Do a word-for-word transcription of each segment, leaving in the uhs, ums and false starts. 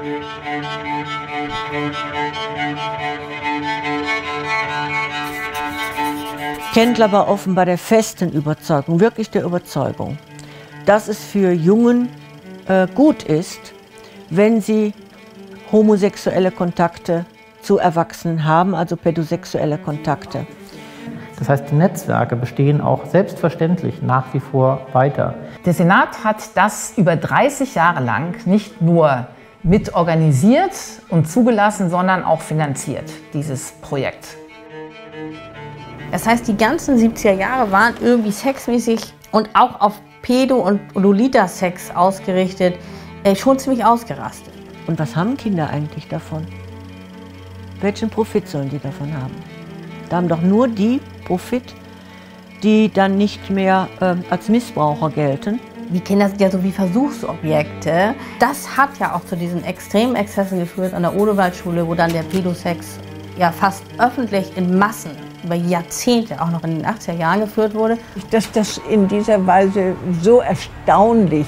Kendler war offenbar der festen Überzeugung, wirklich der Überzeugung, dass es für Jungen äh, gut ist, wenn sie homosexuelle Kontakte zu Erwachsenen haben, also pädosexuelle Kontakte. Das heißt, die Netzwerke bestehen auch selbstverständlich nach wie vor weiter. Der Senat hat das über dreißig Jahre lang nicht nur mitorganisiert und zugelassen, sondern auch finanziert, dieses Projekt. Das heißt, die ganzen siebziger Jahre waren irgendwie sexmäßig und auch auf Pädo- und Lolita-Sex ausgerichtet, äh, schon ziemlich ausgerastet. Und was haben Kinder eigentlich davon? Welchen Profit sollen die davon haben? Da haben doch nur die Profit, die dann nicht mehr äh, als Missbraucher gelten. Die Kinder sind ja so wie Versuchsobjekte. Das hat ja auch zu diesen extremen Exzessen geführt an der Odewaldschule, wo dann der Pädosex ja fast öffentlich in Massen über Jahrzehnte, auch noch in den achtziger Jahren geführt wurde. Dass das in dieser Weise so erstaunlich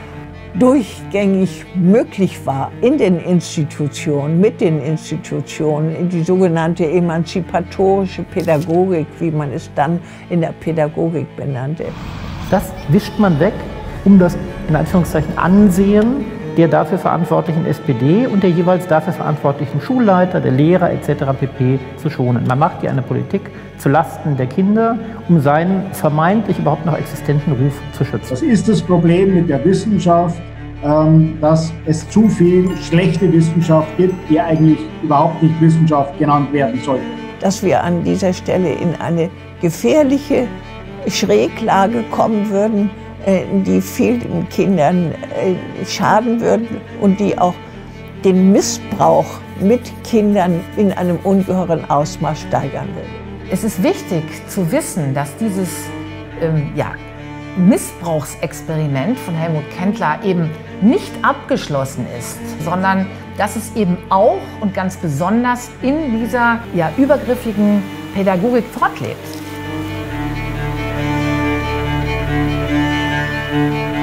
durchgängig möglich war in den Institutionen, mit den Institutionen, in die sogenannte emanzipatorische Pädagogik, wie man es dann in der Pädagogik benannte. Das wischt man weg, um das in Anführungszeichen Ansehen der dafür verantwortlichen S P D und der jeweils dafür verantwortlichen Schulleiter, der Lehrer et cetera pp. Zu schonen. Man macht hier eine Politik zulasten der Kinder, um seinen vermeintlich überhaupt noch existenten Ruf zu schützen. Das ist das Problem mit der Wissenschaft, dass es zu viel schlechte Wissenschaft gibt, die eigentlich überhaupt nicht Wissenschaft genannt werden sollte. Dass wir an dieser Stelle in eine gefährliche Schräglage kommen würden, die vielen Kindern schaden würden und die auch den Missbrauch mit Kindern in einem ungeheuren Ausmaß steigern würden. Es ist wichtig zu wissen, dass dieses ähm, ja, Missbrauchsexperiment von Helmut Kendler eben nicht abgeschlossen ist, sondern dass es eben auch und ganz besonders in dieser ja, übergriffigen Pädagogik fortlebt.